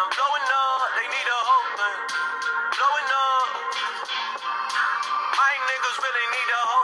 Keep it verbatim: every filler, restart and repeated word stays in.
blowing up, they need a whole thing. Blowing up, my niggas really need a whole